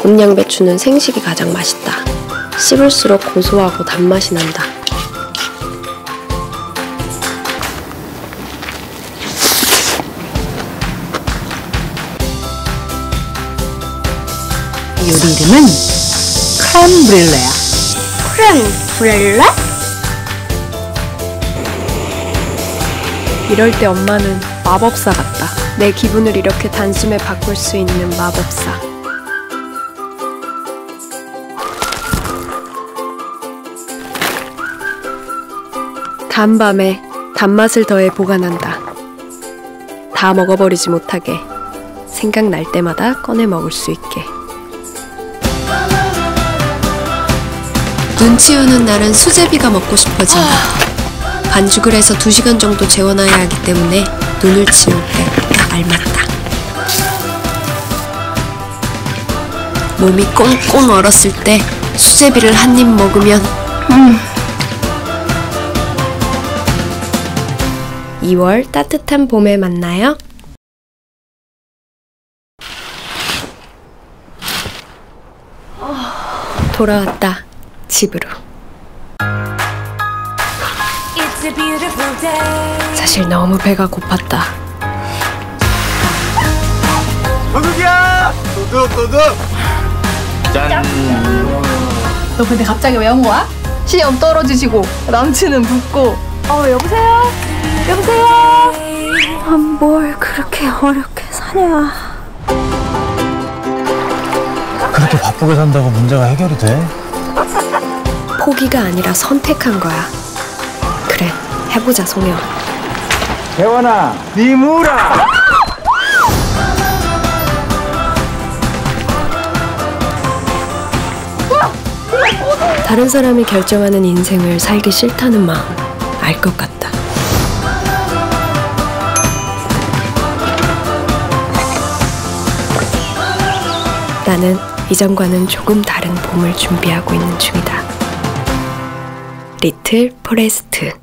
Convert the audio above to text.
곤양배추는 생식이 가장 맛있다. 씹을수록 고소하고 단맛이 난다. 요리 이름은 크렘 브릴레야. 크렘 브렐레? 이럴 때 엄마는 마법사 같다. 내 기분을 이렇게 단숨에 바꿀 수 있는 마법사. 단밤에 단맛을 더해 보관한다. 다 먹어버리지 못하게 생각날 때마다 꺼내 먹을 수 있게. 눈 치우는 날은 수제비가 먹고 싶어진다. 반죽을 해서 2시간 정도 재워놔야 하기 때문에 눈을 치울 때 딱 알맞다. 몸이 꽁꽁 얼었을 때 수제비를 한 입 먹으면 2월 따뜻한 봄에 만나요. 돌아왔다. 집으로. 사실 너무 배가 고팠다. 도둑이야! 도둑! 짠! 너 근데 갑자기 왜 온 거야? 시험 떨어지시고 남친은 붙고. 여보세요? 뭘 그렇게 어렵게 사냐. 그렇게 바쁘게 산다고 문제가 해결이 돼? 포기가 아니라 선택한 거야. 그래, 해보자 송영. 대원아, 니 무라! 다른 사람이 결정하는 인생을 살기 싫다는 마음 알 것 같다. 나는 이전과는 조금 다른 봄을 준비하고 있는 중이다. 리틀 포레스트.